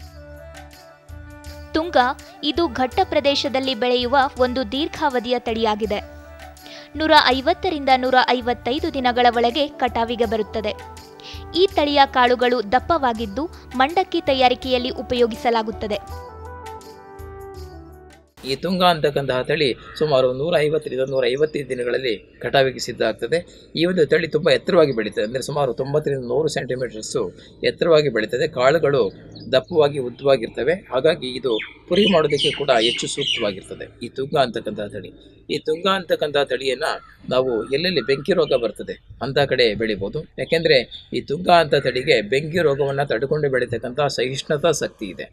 ತುಂಗ ಇದು ಘಟ್ಟ ಪ್ರದೇಶದಲ್ಲಿ ಬೆಳೆಯುವ ಒಂದು ದೀರ್ಘಾವಧಿಯ ತಳಿಯಾಗಿದೆ. ನೂರ ಐವತ್ತರಿಂದ ನೂರ ಐವತ್ತೈದು ದಿನಗಳ ಒಳಗೆ ಕಟಾವಿಗೆ ಬರುತ್ತದೆ. ಈ ತಳಿಯ ಕಾಳುಗಳು ದಪ್ಪವಾಗಿದ್ದು ಮಂಡಕ್ಕಿ ತಯಾರಿಕೆಯಲ್ಲಿ ಉಪಯೋಗಿಸಲಾಗುತ್ತದೆ. ಈ ತುಂಗ ಅಂತಕ್ಕಂತಹ ತಳಿ ಸುಮಾರು ನೂರ ಐವತ್ತರಿಂದ ನೂರ ಐವತ್ತೈದು ದಿನಗಳಲ್ಲಿ ಕಟಾವಿಗೆ ಸಿದ್ಧ ಆಗ್ತದೆ. ಈ ಒಂದು ತಳಿ ತುಂಬ ಎತ್ತರವಾಗಿ ಬೆಳೀತದೆ, ಅಂದರೆ ಸುಮಾರು ತೊಂಬತ್ತರಿಂದ ನೂರು ಸೆಂಟಿಮೀಟರ್ಸು ಎತ್ತರವಾಗಿ ಬೆಳೀತದೆ. ಕಾಳುಗಳು ದಪ್ಪವಾಗಿ ಉದ್ದವಾಗಿರ್ತವೆ. ಹಾಗಾಗಿ ಇದು ಪುರಿ ಮಾಡೋದಕ್ಕೆ ಕೂಡ ಹೆಚ್ಚು ಸೂಕ್ತವಾಗಿರ್ತದೆ ಈ ತುಂಗ ಅಂತಕ್ಕಂತಹ ತಳಿ. ಈ ತುಂಗ ಅಂತಕ್ಕಂತಹ ತಳಿಯನ್ನು ನಾವು ಎಲ್ಲೆಲ್ಲಿ ಬೆಂಕಿ ರೋಗ ಬರ್ತದೆ ಅಂಥ ಕಡೆ ಬೆಳಿಬೋದು. ಯಾಕೆಂದರೆ ಈ ತುಂಗ ಅಂತ ತಳಿಗೆ ಬೆಂಕಿ ರೋಗವನ್ನು ತಡೆಕೊಂಡು ಬೆಳೀತಕ್ಕಂಥ ಸಹಿಷ್ಣುತಾ ಶಕ್ತಿ ಇದೆ.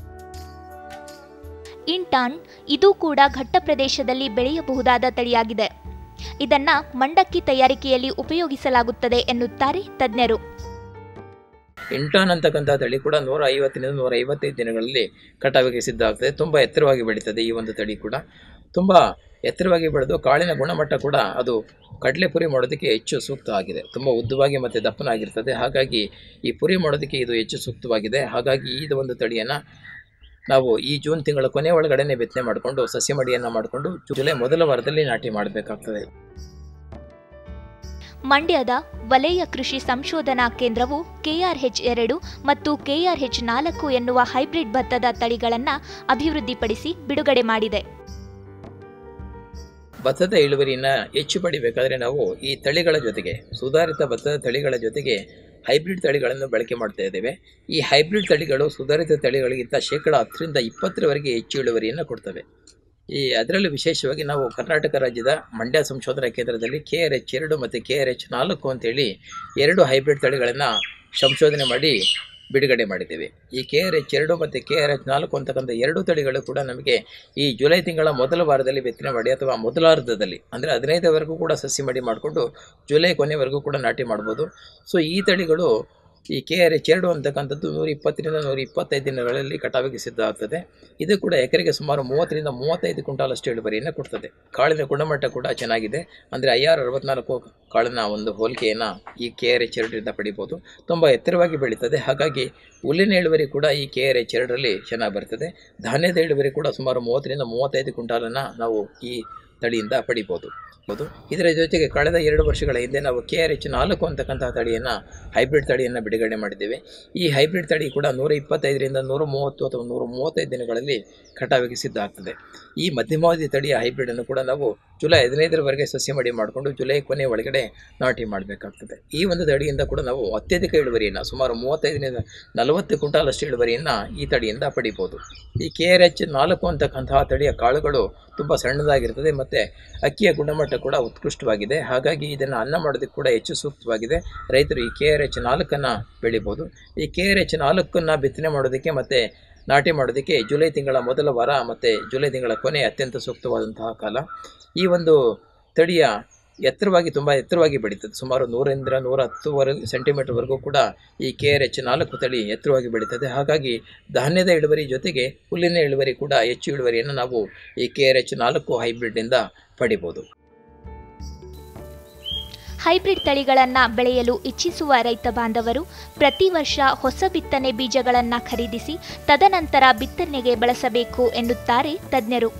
ಇಂಟಾನ್ ಇದು ಕೂಡ ಘಟ್ಟ ಪ್ರದೇಶದಲ್ಲಿ ಬೆಳೆಯಬಹುದಾದ ತಳಿಯಾಗಿದೆ. ಇದನ್ನ ಮಂಡಕ್ಕಿ ತಯಾರಿಕೆಯಲ್ಲಿ ಉಪಯೋಗಿಸಲಾಗುತ್ತದೆ ಎನ್ನುತ್ತಾರೆ ತಜ್ಞರು. ಇಂಟಾನ್ ಅಂತಕ್ಕಂಥ ತಳಿ ಕೂಡ ನೂರ ಐವತ್ತರಿಂದ ನೂರ ಐವತ್ತೈದು ದಿನಗಳಲ್ಲಿ ಕಟಾವಿಗೆ ಸಿದ್ಧ ಆಗ್ತದೆ. ತುಂಬ ಎತ್ತರವಾಗಿ ಬೆಳೀತದೆ. ಈ ಒಂದು ತಳಿ ಕೂಡ ತುಂಬ ಎತ್ತರವಾಗಿ ಬೆಳೆದು ಕಾಳಿನ ಗುಣಮಟ್ಟ ಕೂಡ ಅದು ಕಡಲೆ ಪುರಿ ಮಾಡೋದಕ್ಕೆ ಹೆಚ್ಚು ಸೂಕ್ತ ಆಗಿದೆ. ತುಂಬ ಉದ್ದವಾಗಿ ಮತ್ತು ದಪ್ಪನಾಗಿರ್ತದೆ. ಹಾಗಾಗಿ ಈ ಪುರಿ ಮಾಡೋದಕ್ಕೆ ಇದು ಹೆಚ್ಚು ಸೂಕ್ತವಾಗಿದೆ. ಹಾಗಾಗಿ ಈ ಒಂದು ತಳಿಯನ್ನು ನಾವು ಈ ಜೂನ್ ತಿಂಗಳ ಕೊನೆ ಒಳಗಡೆ ಬಿತ್ತನೆ ಮಾಡಿಕೊಂಡು ಸಸ್ಯ ಮಡಿಯನ್ನು ಮಾಡಿಕೊಂಡು ಜುಲೈ ಮೊದಲ ವಾರದಲ್ಲಿ ನಾಟಿ ಮಾಡಬೇಕಾಗ್ತದೆ. ಮಂಡ್ಯದ ವಲಯ ಕೃಷಿ ಸಂಶೋಧನಾ ಕೇಂದ್ರವು ಕೆಆರ್ಎಚ್ ಎರಡು ಮತ್ತು ಕೆಆರ್ಎಚ್ ನಾಲ್ಕು ಎನ್ನುವ ಹೈಬ್ರಿಡ್ ಭತ್ತದ ತಳಿಗಳನ್ನು ಅಭಿವೃದ್ಧಿಪಡಿಸಿ ಬಿಡುಗಡೆ ಮಾಡಿದೆ. ಭತ್ತದ ಇಳುವರಿಯನ್ನು ಹೆಚ್ಚು ಪಡಿಬೇಕಾದರೆ ನಾವು ಈ ತಳಿಗಳ ಜೊತೆಗೆ ಸುಧಾರಿತ ಭತ್ತದ ತಳಿಗಳ ಜೊತೆಗೆ ಹೈಬ್ರಿಡ್ ತಳಿಗಳನ್ನು ಬಳಕೆ ಮಾಡ್ತಾ ಇದ್ದೇವೆ. ಈ ಹೈಬ್ರಿಡ್ ತಳಿಗಳು ಸುಧಾರಿತ ತಳಿಗಳಿಗಿಂತ ಶೇಕಡ ಹತ್ತರಿಂದ ಇಪ್ಪತ್ತರವರೆಗೆ ಹೆಚ್ಚು ಇಳುವರಿಯನ್ನು ಕೊಡ್ತವೆ. ಈ ಅದರಲ್ಲೂ ವಿಶೇಷವಾಗಿ ನಾವು ಕರ್ನಾಟಕ ರಾಜ್ಯದ ಮಂಡ್ಯ ಸಂಶೋಧನಾ ಕೇಂದ್ರದಲ್ಲಿ ಕೆ ಆರ್ ಎಚ್ ಎರಡು ಮತ್ತು ಕೆ ಆರ್ ಎಚ್ ನಾಲ್ಕು ಅಂತೇಳಿ ಎರಡು ಹೈಬ್ರಿಡ್ ತಳಿಗಳನ್ನು ಸಂಶೋಧನೆ ಮಾಡಿ ಬಿಡುಗಡೆ ಮಾಡಿದ್ದೇವೆ. ಈ ಕೆ ಆರ್ ಎಚ್ ಎರಡು ಮತ್ತು ಕೆ ಆರ್ ಎಚ್ ನಾಲ್ಕು ಅಂತಕ್ಕಂಥ ಎರಡು ತಳಿಗಳು ಕೂಡ ನಮಗೆ ಈ ಜುಲೈ ತಿಂಗಳ ಮೊದಲ ವಾರದಲ್ಲಿ ಬಿತ್ತನೆ ಮಾಡಿ ಅಥವಾ ಮೊದಲಾರ್ಧದಲ್ಲಿ ಅಂದರೆ ಹದಿನೈದರವರೆಗೂ ಕೂಡ ಸಸಿ ಮಡಿ ಮಾಡಿಕೊಂಡು ಜುಲೈ ಕೊನೆವರೆಗೂ ಕೂಡ ನಾಟಿ ಮಾಡ್ಬೋದು. ಸೊ ಈ ತಳಿಗಳು ಈ ಕೆ ಆರ್ ಎಚ್ ಎರಡು ಅಂತಕ್ಕಂಥದ್ದು ನೂರ ಇಪ್ಪತ್ತರಿಂದ ನೂರ ಇಪ್ಪತ್ತೈದು ದಿನಗಳಲ್ಲಿ ಕಟಾವಿಗೆ ಸಿದ್ಧ ಆಗ್ತದೆ. ಇದು ಕೂಡ ಎಕರೆಗೆ ಸುಮಾರು ಮೂವತ್ತರಿಂದ ಮೂವತ್ತೈದು ಕ್ವಿಂಟಾಲಷ್ಟು ಇಳುವರಿಯನ್ನು ಕೊಡ್ತದೆ. ಕಾಳಿನ ಗುಣಮಟ್ಟ ಕೂಡ ಚೆನ್ನಾಗಿದೆ. ಅಂದರೆ ಐ ಆರ್ ಅರವತ್ನಾಲ್ಕು ಕಾಳಿನ ಒಂದು ಹೋಲಿಕೆಯನ್ನು ಈ ಕೆ ಆರ್ ಎಚ್ ಎರಡರಿಂದ ಪಡಿಬೋದು. ತುಂಬ ಎತ್ತರವಾಗಿ ಬೆಳೀತದೆ. ಹಾಗಾಗಿ ಹುಲ್ಲಿನ ಇಳುವರಿ ಕೂಡ ಈ ಕೆ ಆರ್ ಎಚ್ ಎರಡರಲ್ಲಿ ಚೆನ್ನಾಗಿ ಬರ್ತದೆ. ಧಾನ್ಯದ ಇಳುವರಿ ಕೂಡ ಸುಮಾರು ಮೂವತ್ತರಿಂದ ಮೂವತ್ತೈದು ಕ್ವಿಂಟಾಲನ್ನು ನಾವು ಈ ತಳಿಯಿಂದ ಪಡಿಬೋದು. ಇದರ ಜೊತೆಗೆ ಕಳೆದ ಎರಡು ವರ್ಷಗಳ ಹಿಂದೆ ನಾವು ಕೆ ಆರ್ ಎಚ್ ನಾಲ್ಕು ಅಂತಕ್ಕಂತಹ ತಳಿಯನ್ನು ಹೈಬ್ರಿಡ್ ತಳಿಯನ್ನು ಬಿಡುಗಡೆ ಮಾಡಿದ್ದೇವೆ. ಈ ಹೈಬ್ರಿಡ್ ತಳಿ ಕೂಡ ನೂರ ಇಪ್ಪತ್ತೈದರಿಂದ ನೂರ ಮೂವತ್ತು ಅಥವಾ ನೂರ ಮೂವತ್ತೈದು ದಿನಗಳಲ್ಲಿ ಕಟಾವಿಗೆ ಸಿದ್ಧ ಆಗ್ತದೆ. ಈ ಮಧ್ಯಮಾವಧಿ ತಳಿಯ ಹೈಬ್ರಿಡನ್ನು ಕೂಡ ನಾವು ಜುಲೈ ಹದಿನೈದರವರೆಗೆ ಸಸ್ಯ ಮಡಿ ಮಾಡಿಕೊಂಡು ಜುಲೈ ಕೊನೆ ಒಳಗಡೆ ನಾಟಿ ಮಾಡಬೇಕಾಗ್ತದೆ. ಈ ಒಂದು ತಳಿಯಿಂದ ಕೂಡ ನಾವು ಅತ್ಯಧಿಕ ಇಳುವರಿಯನ್ನು ಸುಮಾರು ಮೂವತ್ತೈದರಿಂದ ನಲವತ್ತು ಕ್ವಿಂಟಾಲಷ್ಟು ಇಳುವರಿಯನ್ನು ಈ ತಳಿಯಿಂದ ಪಡಿಬೋದು. ಈ ಕೆ ಆರ್ ಎಚ್ ನಾಲ್ಕು ಅಂತಕ್ಕಂತಹ ತಳಿಯ ಕಾಳುಗಳು ತುಂಬ ಸಣ್ಣದಾಗಿರ್ತದೆ ಮತ್ತು ಅಕ್ಕಿಯ ಗುಣಮಟ್ಟ ಕೂಡ ಉತ್ಕೃಷ್ಟವಾಗಿದೆ. ಹಾಗಾಗಿ ಇದನ್ನು ಅನ್ನ ಮಾಡೋದಕ್ಕೆ ಕೂಡ ಹೆಚ್ಚು ಸೂಕ್ತವಾಗಿದೆ. ರೈತರು ಈ ಕೆ ಆರ್ ಎಚ್ ನಾಲ್ಕನ್ನು ಬೆಳಿಬೋದು. ಈ ಕೆ ಆರ್ ಎಚ್ ನಾಲ್ಕನ್ನು ಬಿತ್ತನೆ ಮಾಡೋದಕ್ಕೆ ಮತ್ತು ನಾಟಿ ಮಾಡೋದಕ್ಕೆ ಜುಲೈ ತಿಂಗಳ ಮೊದಲ ವಾರ ಮತ್ತು ಜುಲೈ ತಿಂಗಳ ಕೊನೆ ಅತ್ಯಂತ ಸೂಕ್ತವಾದಂತಹ ಕಾಲ. ಈ ಒಂದು ತಳಿಯ ಎತ್ತರವಾಗಿ ತುಂಬ ಎತ್ತರವಾಗಿ ಬೆಳೀತದೆ. ಸುಮಾರು ನೂರರಿಂದ ನೂರ ಹತ್ತುವರೆಗೆ ಸೆಂಟಿಮೀಟರ್ವರೆಗೂ ಕೂಡ ಈ ಕೆ ಆರ್ ಎಚ್ ನಾಲ್ಕು ತಳಿ ಎತ್ತರವಾಗಿ ಬೆಳೀತದೆ. ಹಾಗಾಗಿ ಧಾನ್ಯದ ಇಳುವರಿ ಜೊತೆಗೆ ಹುಲ್ಲಿನ ಇಳುವರಿ ಕೂಡ ಹೆಚ್ಚು ಇಳುವರಿಯನ್ನು ನಾವು ಈ ಕೆ ಆರ್ ಎಚ್ ನಾಲ್ಕು ಹೈಬ್ರಿಡ್ನಿಂದ ಪಡಿಬೋದು. ಹೈಬ್ರಿಡ್ ತಳಿಗಳನ್ನು ಬೆಳೆಯಲು ಇಚ್ಛಿಸುವ ರೈತ ಬಾಂಧವರು ಪ್ರತಿ ವರ್ಷ ಹೊಸ ಬಿತ್ತನೆ ಬೀಜಗಳನ್ನು ಖರೀದಿಸಿ ತದನಂತರ ಬಿತ್ತನೆಗೆ ಬಳಸಬೇಕು ಎನ್ನುತ್ತಾರೆ ತಜ್ಞರು.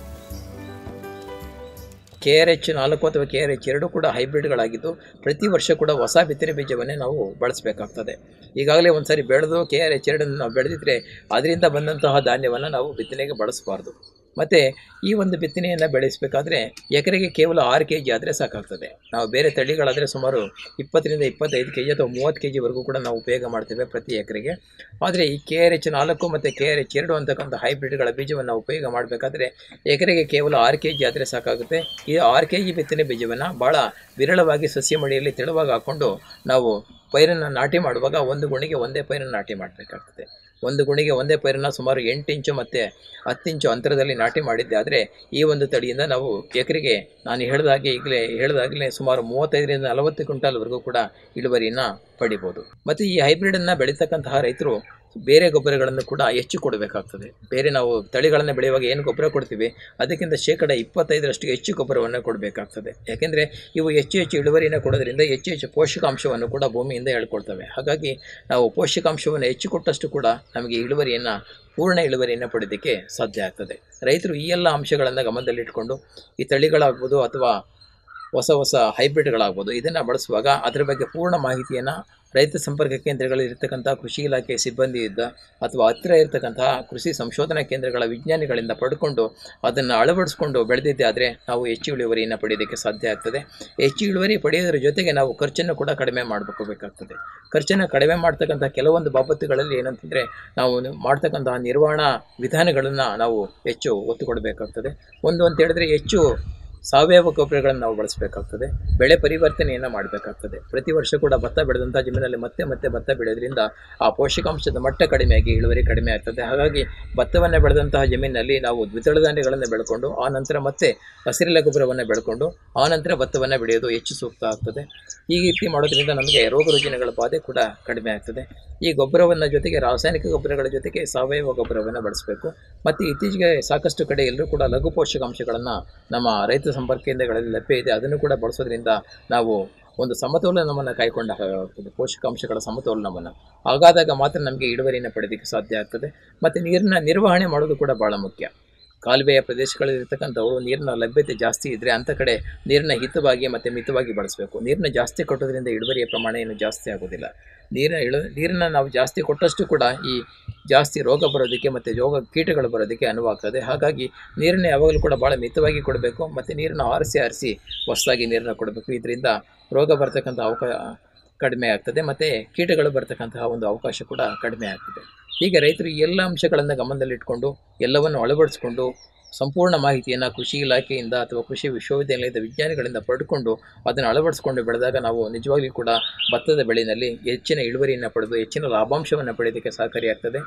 ಕೆ ಆರ್ ಎಚ್ ನಾಲ್ಕು ಅಥವಾ ಕೆ ಆರ್ ಎಚ್ ಎರಡು ಕೂಡ ಹೈಬ್ರಿಡ್ಗಳಾಗಿದ್ದು ಪ್ರತಿ ವರ್ಷ ಕೂಡ ಹೊಸ ಬಿತ್ತನೆ ಬೀಜವನ್ನೇ ನಾವು ಬಳಸಬೇಕಾಗ್ತದೆ. ಈಗಾಗಲೇ ಒಂದು ಸಾರಿ ಬೆಳೆದು ಕೆ ಆರ್ ಎಚ್ ಎರಡನ್ನು ನಾವು ಬೆಳೆದಿದ್ರೆ ಅದರಿಂದ ಬಂದಂತಹ ಧಾನ್ಯವನ್ನು ನಾವು ಬಿತ್ತನೆಗೆ ಬಳಸಬಾರ್ದು. ಮತ್ತು ಈ ಒಂದು ಬಿತ್ತನೆಯನ್ನು ಬೆಳೆಸಬೇಕಾದ್ರೆ ಎಕರೆಗೆ ಕೇವಲ ಆರು ಕೆ ಜಿ ಆದರೆ ಸಾಕಾಗ್ತದೆ. ನಾವು ಬೇರೆ ತಳಿಗಳಾದರೆ ಸುಮಾರು ಇಪ್ಪತ್ತರಿಂದ ಇಪ್ಪತ್ತೈದು ಕೆ ಜಿ ಅಥವಾ ಮೂವತ್ತು ಕೆ ಜಿವರೆಗೂ ಕೂಡ ನಾವು ಉಪಯೋಗ ಮಾಡ್ತೇವೆ ಪ್ರತಿ ಎಕರೆಗೆ. ಆದರೆ ಈ ಕೆ ಆರ್ ಎಚ್ ನಾಲ್ಕು ಮತ್ತು ಕೆ ಆರ್ ಎಚ್ ಎರಡು ಅಂತಕ್ಕಂಥ ಹೈಬ್ರಿಡ್ಗಳ ಬೀಜವನ್ನು ಉಪಯೋಗ ಮಾಡಬೇಕಾದ್ರೆ ಎಕರೆಗೆ ಕೇವಲ ಆರು ಕೆ ಜಿ ಆದರೆ ಸಾಕಾಗುತ್ತೆ. ಈ ಆರು ಕೆ ಜಿ ಬಿತ್ತನೆ ಬೀಜವನ್ನು ಭಾಳ ವಿರಳವಾಗಿ ಸಸ್ಯ ಮಡಿಯಲ್ಲಿ ತೆಳುವಾಗಿ ಹಾಕ್ಕೊಂಡು ನಾವು ಪೈರನ್ನು ನಾಟಿ ಮಾಡುವಾಗ ಒಂದು ಗುಣಿಗೆ ಒಂದೇ ಪೈರನ್ನು ನಾಟಿ ಮಾಡಬೇಕಾಗ್ತದೆ. ಒಂದು ಗುಣಿಗೆ ಒಂದೇ ಪೈರನ್ನು ಸುಮಾರು ಎಂಟು ಇಂಚು ಮತ್ತು ಹತ್ತು ಇಂಚು ಅಂತರದಲ್ಲಿ ನಾಟಿ ಮಾಡಿದ್ದೆ ಆದರೆ ಈ ಒಂದು ತಳಿಯಿಂದ ನಾವು ಎಕರೆಗೆ ನಾನು ಹೇಳಿದಾಗೆ ಈಗಲೇ ಹೇಳಿದಾಗಲೇ ಸುಮಾರು ಮೂವತ್ತೈದರಿಂದ ನಲವತ್ತು ಕ್ವಿಂಟಾಲ್ವರೆಗೂ ಕೂಡ ಇಳುವರಿಯನ್ನು ಪಡಿಬೋದು. ಮತ್ತು ಈ ಹೈಬ್ರಿಡನ್ನು ಬೆಳೀತಕ್ಕಂತಹ ರೈತರು ಬೇರೆ ಗೊಬ್ಬರಗಳನ್ನು ಕೂಡ ಹೆಚ್ಚು ಕೊಡಬೇಕಾಗ್ತದೆ. ಬೇರೆ ನಾವು ತಳಿಗಳನ್ನು ಬೆಳೆಯುವಾಗ ಏನು ಗೊಬ್ಬರ ಕೊಡ್ತೀವಿ ಅದಕ್ಕಿಂತ ಶೇಕಡ ಇಪ್ಪತ್ತೈದರಷ್ಟು ಹೆಚ್ಚು ಗೊಬ್ಬರವನ್ನು ಕೊಡಬೇಕಾಗ್ತದೆ. ಯಾಕೆಂದರೆ ಇವು ಹೆಚ್ಚು ಹೆಚ್ಚು ಇಳುವರಿಯನ್ನು ಕೊಡೋದ್ರಿಂದ ಹೆಚ್ಚು ಹೆಚ್ಚು ಪೋಷಕಾಂಶವನ್ನು ಕೂಡ ಭೂಮಿಯಿಂದ ಹೇಳ್ಕೊಳ್ತವೆ. ಹಾಗಾಗಿ ನಾವು ಪೋಷಕಾಂಶವನ್ನು ಹೆಚ್ಚು ಕೊಟ್ಟಷ್ಟು ಕೂಡ ನಮಗೆ ಇಳುವರಿಯನ್ನು ಪೂರ್ಣ ಇಳುವರಿಯನ್ನು ಪಡೆಯೋದಕ್ಕೆ ಸಾಧ್ಯ ಆಗ್ತದೆ. ರೈತರು ಈ ಎಲ್ಲ ಅಂಶಗಳನ್ನು ಗಮನದಲ್ಲಿಟ್ಕೊಂಡು ಈ ತಳಿಗಳಾಗ್ಬೋದು ಅಥವಾ ಹೊಸ ಹೊಸ ಹೈಬ್ರಿಡ್ಗಳಾಗ್ಬೋದು ಇದನ್ನು ಬಳಸುವಾಗ ಅದರ ಬಗ್ಗೆ ಪೂರ್ಣ ಮಾಹಿತಿಯನ್ನು ರೈತ ಸಂಪರ್ಕ ಕೇಂದ್ರಗಳಲ್ಲಿರ್ತಕ್ಕಂಥ ಕೃಷಿ ಇಲಾಖೆ ಸಿಬ್ಬಂದಿಯಿಂದ ಅಥವಾ ಹತ್ತಿರ ಇರತಕ್ಕಂತಹ ಕೃಷಿ ಸಂಶೋಧನಾ ಕೇಂದ್ರಗಳ ವಿಜ್ಞಾನಿಗಳಿಂದ ಪಡ್ಕೊಂಡು ಅದನ್ನು ಅಳವಡಿಸ್ಕೊಂಡು ಬೆಳೆದಿದ್ದೆ ಆದರೆ ನಾವು ಹೆಚ್ಚು ಇಳುವರಿಯನ್ನು ಪಡೆಯೋದಕ್ಕೆ ಸಾಧ್ಯ ಆಗ್ತದೆ. ಹೆಚ್ಚು ಇಳುವರಿ ಪಡೆಯೋದ್ರ ಜೊತೆಗೆ ನಾವು ಖರ್ಚನ್ನು ಕೂಡ ಕಡಿಮೆ ಮಾಡಬೇಕಾಗ್ತದೆ. ಖರ್ಚನ್ನು ಕಡಿಮೆ ಮಾಡ್ತಕ್ಕಂಥ ಕೆಲವೊಂದು ಬಾಬತ್ತುಗಳಲ್ಲಿ ಏನಂತಂದರೆ ನಾವು ಮಾಡ್ತಕ್ಕಂತಹ ನಿರ್ವಹಣಾ ವಿಧಾನಗಳನ್ನು ನಾವು ಹೆಚ್ಚು ಒತ್ತು ಕೊಡಬೇಕಾಗ್ತದೆ. ಒಂದು ಅಂತ ಹೇಳಿದ್ರೆ ಹೆಚ್ಚು ಸಾವಯವ ಗೊಬ್ಬರಗಳನ್ನು ನಾವು ಬಳಸಬೇಕಾಗ್ತದೆ. ಬೆಳೆ ಪರಿವರ್ತನೆಯನ್ನು ಮಾಡಬೇಕಾಗ್ತದೆ. ಪ್ರತಿ ವರ್ಷ ಕೂಡ ಭತ್ತ ಬೆಳೆದಂಥ ಜಮೀನಲ್ಲಿ ಮತ್ತೆ ಮತ್ತೆ ಭತ್ತ ಬೆಳೆಯೋದ್ರಿಂದ ಆ ಪೋಷಕಾಂಶದ ಮಟ್ಟ ಕಡಿಮೆಯಾಗಿ ಇಳುವರಿ ಕಡಿಮೆ ಆಗ್ತದೆ. ಹಾಗಾಗಿ ಭತ್ತವನ್ನು ಬೆಳೆದಂತಹ ಜಮೀನಿನಲ್ಲಿ ನಾವು ದ್ವಿದಳ ಧಾನ್ಯಗಳನ್ನು ಬೆಳ್ಕೊಂಡು ಆ ನಂತರ ಮತ್ತೆ ಹಸಿರೆಲೆ ಗೊಬ್ಬರವನ್ನು ಬೆಳ್ಕೊಂಡು ಆ ನಂತರ ಭತ್ತವನ್ನು ಬೆಳೆಯೋದು ಹೆಚ್ಚು ಸೂಕ್ತ ಆಗ್ತದೆ. ಈ ರೀತಿ ಮಾಡೋದ್ರಿಂದ ನಮಗೆ ರೋಗ ರುಜಿನಗಳ ಬಾಧೆ ಕೂಡ ಕಡಿಮೆ ಆಗ್ತದೆ. ಈ ಗೊಬ್ಬರವನ್ನು ಜೊತೆಗೆ ರಾಸಾಯನಿಕ ಗೊಬ್ಬರಗಳ ಜೊತೆಗೆ ಸಾವಯವ ಗೊಬ್ಬರವನ್ನು ಬಳಸಬೇಕು. ಮತ್ತು ಇತ್ತೀಚೆಗೆ ಸಾಕಷ್ಟು ಕಡೆ ಎಲ್ಲರೂ ಕೂಡ ಲಘು ಪೋಷಕಾಂಶಗಳನ್ನು ನಮ್ಮ ರೈತ ಸಂಪರ್ಕ ಕೇಂದ್ರಗಳಲ್ಲಿ ಲಭ್ಯ ಇದೆ. ಅದನ್ನು ಕೂಡ ಬಳಸೋದ್ರಿಂದ ನಾವು ಒಂದು ಸಮತೋಲನವನ್ನು ಕಾಯ್ಕೊಂಡ ಹಾಗಾಗ್ತದೆ. ಪೋಷಕಾಂಶಗಳ ಸಮತೋಲನವನ್ನು ಹಾಗಾದಾಗ ಮಾತ್ರ ನಮಗೆ ಇಳುವರಿಯನ್ನು ಪಡೆಯೋದಕ್ಕೆ ಸಾಧ್ಯ ಆಗ್ತದೆ. ಮತ್ತು ನೀರಿನ ನಿರ್ವಹಣೆ ಮಾಡೋದು ಕೂಡ ಭಾಳ ಮುಖ್ಯ. ಕಾಲುವೆಯ ಪ್ರದೇಶಗಳಲ್ಲಿರ್ತಕ್ಕಂಥವು ನೀರಿನ ಲಭ್ಯತೆ ಜಾಸ್ತಿ ಇದ್ದರೆ ಅಂಥ ಕಡೆ ನೀರನ್ನ ಹಿತವಾಗಿ ಮತ್ತು ಮಿತವಾಗಿ ಬಳಸಬೇಕು. ನೀರನ್ನ ಜಾಸ್ತಿ ಕೊಟ್ಟೋದ್ರಿಂದ ಇಳುವರಿಯ ಪ್ರಮಾಣ ಏನು ಜಾಸ್ತಿ ಆಗೋದಿಲ್ಲ. ನೀರಿನ ಇಳು ನೀರನ್ನು ನಾವು ಜಾಸ್ತಿ ಕೊಟ್ಟಷ್ಟು ಕೂಡ ಈ ಜಾಸ್ತಿ ರೋಗ ಬರೋದಕ್ಕೆ ಮತ್ತು ರೋಗ ಕೀಟಗಳು ಬರೋದಕ್ಕೆ ಅನುವಾಗ್ತದೆ. ಹಾಗಾಗಿ ನೀರನ್ನು ಯಾವಾಗಲೂ ಕೂಡ ಭಾಳ ಮಿತವಾಗಿ ಕೊಡಬೇಕು ಮತ್ತು ನೀರನ್ನು ಆರಿಸಿ ಆರಿಸಿ ಹೊಸದಾಗಿ ನೀರನ್ನು ಕೊಡಬೇಕು. ಇದರಿಂದ ರೋಗ ಬರ್ತಕ್ಕಂಥ ಅವಕಾಶ ಕಡಿಮೆ ಆಗ್ತದೆ ಮತ್ತು ಕೀಟಗಳು ಬರ್ತಕ್ಕಂತಹ ಒಂದು ಅವಕಾಶ ಕೂಡ ಕಡಿಮೆ ಆಗ್ತದೆ. ಹೀಗೆ ರೈತರು ಈ ಎಲ್ಲ ಅಂಶಗಳನ್ನು ಗಮನದಲ್ಲಿಟ್ಕೊಂಡು ಎಲ್ಲವನ್ನು ಅಳವಡಿಸ್ಕೊಂಡು ಸಂಪೂರ್ಣ ಮಾಹಿತಿಯನ್ನು ಕೃಷಿ ಇಲಾಖೆಯಿಂದ ಅಥವಾ ಕೃಷಿ ವಿಶ್ವವಿದ್ಯಾಲಯದ ವಿಜ್ಞಾನಿಗಳಿಂದ ಪಡೆದುಕೊಂಡು ಅದನ್ನು ಅಳವಡಿಸ್ಕೊಂಡು ಬೆಳೆದಾಗ ನಾವು ನಿಜವಾಗ್ಲೂ ಕೂಡ ಭತ್ತದ ಬೆಳೆಯಲ್ಲಿ ಹೆಚ್ಚಿನ ಇಳುವರಿಯನ್ನು ಪಡೆದು ಹೆಚ್ಚಿನ ಲಾಭಾಂಶವನ್ನು ಪಡೆಯೋದಕ್ಕೆ ಸಹಕಾರಿಯಾಗ್ತದೆ.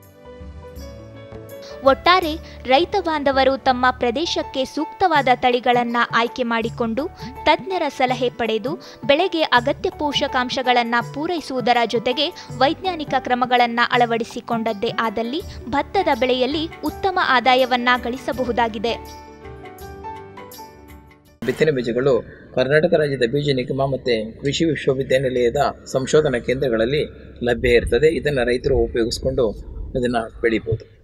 ಒಟ್ಟಾರೆ ರೈತ ಬಾಂಧವರು ತಮ್ಮ ಪ್ರದೇಶಕ್ಕೆ ಸೂಕ್ತವಾದ ತಳಿಗಳನ್ನು ಆಯ್ಕೆ ಮಾಡಿಕೊಂಡು ತಜ್ಞರ ಸಲಹೆ ಪಡೆದು ಬೆಳೆಗೆ ಅಗತ್ಯ ಪೋಷಕಾಂಶಗಳನ್ನು ಪೂರೈಸುವುದರ ಜೊತೆಗೆ ವೈಜ್ಞಾನಿಕ ಕ್ರಮಗಳನ್ನು ಅಳವಡಿಸಿಕೊಂಡದ್ದೇ ಆದಲ್ಲಿ ಭತ್ತದ ಬೆಳೆಯಲ್ಲಿ ಉತ್ತಮ ಆದಾಯವನ್ನು ಗಳಿಸಬಹುದಾಗಿದೆ. ಬಿತ್ತನೆ ಬೀಜಗಳು ಕರ್ನಾಟಕ ರಾಜ್ಯದ ಬೀಜ ನಿಗಮ ಮತ್ತು ಕೃಷಿ ವಿಶ್ವವಿದ್ಯಾನಿಲಯದ ಸಂಶೋಧನಾ ಕೇಂದ್ರಗಳಲ್ಲಿ ಲಭ್ಯ ಇರ್ತದೆ. ಇದನ್ನು ರೈತರು ಉಪಯೋಗಿಸ್ಕೊಂಡು ಇದನ್ನು ಬೆಳಿಬೋದು.